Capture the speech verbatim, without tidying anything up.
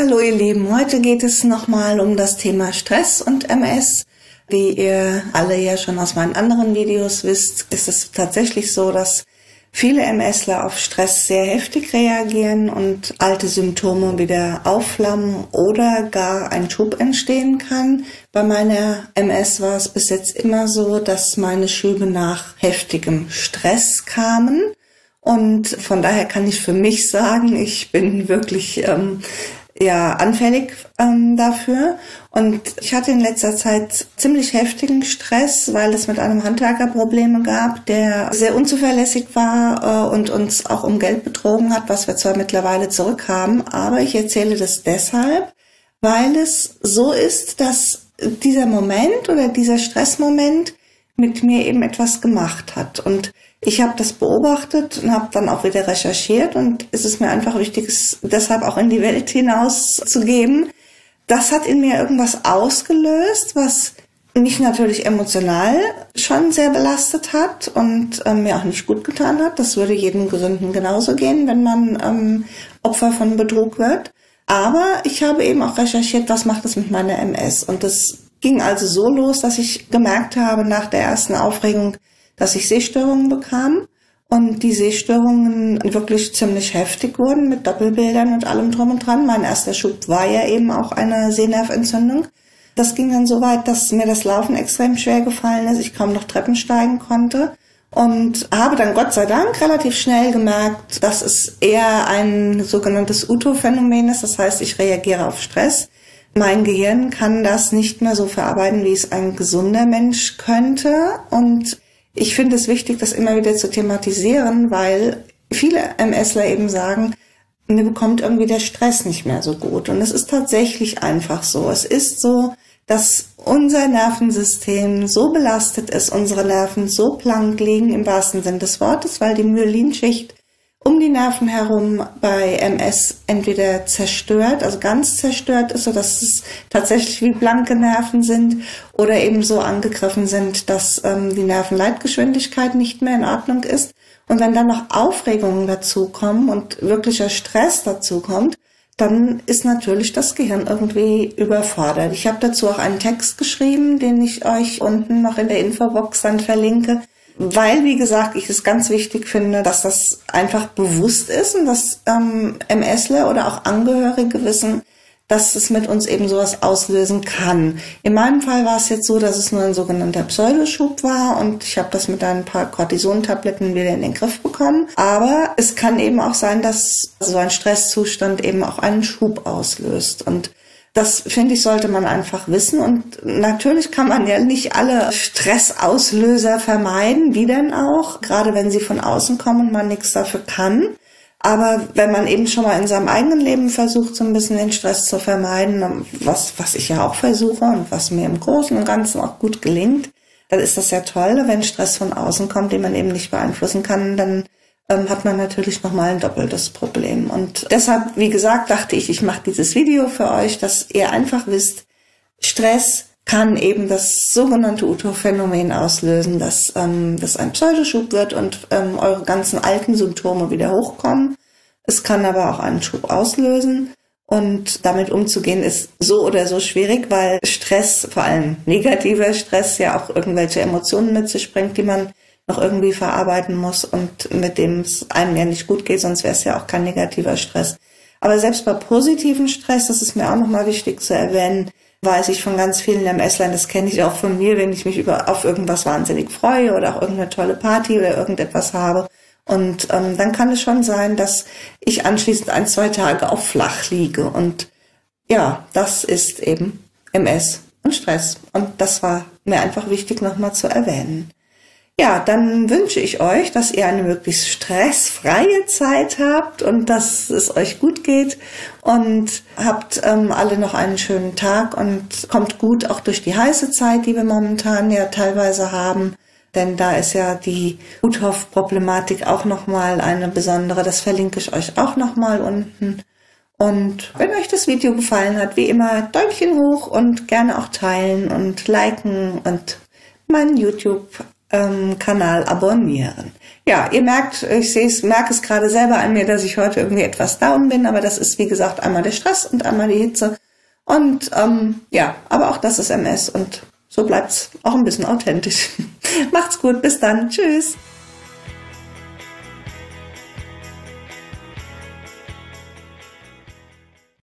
Hallo ihr Lieben, heute geht es nochmal um das Thema Stress und M S. Wie ihr alle ja schon aus meinen anderen Videos wisst, ist es tatsächlich so, dass viele MSler auf Stress sehr heftig reagieren und alte Symptome wieder aufflammen oder gar ein Schub entstehen kann. Bei meiner M S war es bis jetzt immer so, dass meine Schübe nach heftigem Stress kamen. Und von daher kann ich für mich sagen, ich bin wirklich ähm, ja anfällig ähm, dafür. Und ich hatte in letzter Zeit ziemlich heftigen Stress, weil es mit einem Handwerker Probleme gab, der sehr unzuverlässig war äh, und uns auch um Geld betrogen hat, was wir zwar mittlerweile zurückhaben. Aber ich erzähle das deshalb, weil es so ist, dass dieser Moment oder dieser Stressmoment mit mir eben etwas gemacht hat. Und ich habe das beobachtet und habe dann auch wieder recherchiert und es ist mir einfach wichtig, es deshalb auch in die Welt hinauszugeben. Das hat in mir irgendwas ausgelöst, was mich natürlich emotional schon sehr belastet hat und ähm, mir auch nicht gut getan hat. Das würde jedem Gesunden genauso gehen, wenn man ähm, Opfer von Betrug wird. Aber ich habe eben auch recherchiert, was macht es mit meiner M S. Und das ging also so los, dass ich gemerkt habe nach der ersten Aufregung, dass ich Sehstörungen bekam und die Sehstörungen wirklich ziemlich heftig wurden mit Doppelbildern und allem drum und dran. Mein erster Schub war ja eben auch eine Sehnerventzündung. Das ging dann so weit, dass mir das Laufen extrem schwer gefallen ist, ich kaum noch Treppen steigen konnte und habe dann Gott sei Dank relativ schnell gemerkt, dass es eher ein sogenanntes U T O-Phänomen ist, das heißt, ich reagiere auf Stress. Mein Gehirn kann das nicht mehr so verarbeiten, wie es ein gesunder Mensch könnte und ich finde es wichtig, das immer wieder zu thematisieren, weil viele MSler eben sagen, mir bekommt irgendwie der Stress nicht mehr so gut. Und es ist tatsächlich einfach so. Es ist so, dass unser Nervensystem so belastet ist, unsere Nerven so blank liegen im wahrsten Sinn des Wortes, weil die Myelinschicht um die Nerven herum bei M S entweder zerstört, also ganz zerstört ist, so dass es tatsächlich wie blanke Nerven sind oder eben so angegriffen sind, dass ähm, die Nervenleitgeschwindigkeit nicht mehr in Ordnung ist. Und wenn dann noch Aufregungen dazukommen und wirklicher Stress dazukommt, dann ist natürlich das Gehirn irgendwie überfordert. Ich habe dazu auch einen Text geschrieben, den ich euch unten noch in der Infobox dann verlinke, weil, wie gesagt, ich es ganz wichtig finde, dass das einfach bewusst ist und dass ähm, MSler oder auch Angehörige wissen, dass es mit uns eben sowas auslösen kann. In meinem Fall war es jetzt so, dass es nur ein sogenannter Pseudoschub war und ich habe das mit ein paar Cortisontabletten wieder in den Griff bekommen. Aber es kann eben auch sein, dass so ein Stresszustand eben auch einen Schub auslöst und das, finde ich, sollte man einfach wissen. Und natürlich kann man ja nicht alle Stressauslöser vermeiden, wie denn auch, gerade wenn sie von außen kommen und man nichts dafür kann. Aber wenn man eben schon mal in seinem eigenen Leben versucht, so ein bisschen den Stress zu vermeiden, was, was ich ja auch versuche und was mir im Großen und Ganzen auch gut gelingt, dann ist das ja toll. Wenn Stress von außen kommt, den man eben nicht beeinflussen kann, dann hat man natürlich nochmal ein doppeltes Problem. Und deshalb, wie gesagt, dachte ich, ich mache dieses Video für euch, dass ihr einfach wisst, Stress kann eben das sogenannte U T O-Phänomen auslösen, dass ähm, das ein Pseudoschub wird und ähm, eure ganzen alten Symptome wieder hochkommen. Es kann aber auch einen Schub auslösen und damit umzugehen ist so oder so schwierig, weil Stress, vor allem negativer Stress, ja auch irgendwelche Emotionen mit sich bringt, die man noch irgendwie verarbeiten muss und mit dem es einem ja nicht gut geht, sonst wäre es ja auch kein negativer Stress. Aber selbst bei positiven Stress, das ist mir auch nochmal wichtig zu erwähnen, weiß ich von ganz vielen MSlern, das kenne ich auch von mir, wenn ich mich über auf irgendwas wahnsinnig freue oder auch irgendeine tolle Party oder irgendetwas habe. Und ähm, dann kann es schon sein, dass ich anschließend ein, zwei Tage auf flach liege. Und ja, das ist eben M S und Stress. Und das war mir einfach wichtig nochmal zu erwähnen. Ja, dann wünsche ich euch, dass ihr eine möglichst stressfreie Zeit habt und dass es euch gut geht und habt ähm, alle noch einen schönen Tag und kommt gut auch durch die heiße Zeit, die wir momentan ja teilweise haben, denn da ist ja die U T O F-Problematik auch nochmal eine besondere, das verlinke ich euch auch nochmal unten. Und wenn euch das Video gefallen hat, wie immer Däumchen hoch und gerne auch teilen und liken und meinen YouTube ähm, Kanal abonnieren. Ja, ihr merkt, ich sehe es, merke es gerade selber an mir, dass ich heute irgendwie etwas down bin, aber das ist, wie gesagt, einmal der Stress und einmal die Hitze. Und ähm, ja, aber auch das ist M S und so bleibt's auch ein bisschen authentisch. Macht's gut, bis dann, tschüss.